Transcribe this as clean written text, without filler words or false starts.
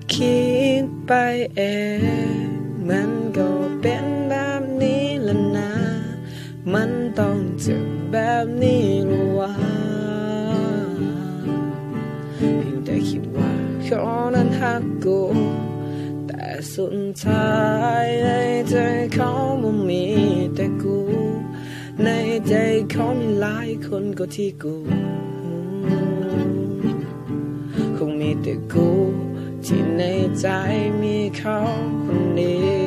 คิดไปเองมันก็เป็นแบบนี้ละนะมันต้องเจ็บแบบนี้หรอวะเพียงแต่คิดว่าเขานั้นหักกูแต่สุดท้ายในใจเขาไม่มีแต่กูในใจเขามีหลายคนก็ที่กูคงมีแต่กูที่ในใจมีเขาคนเดียว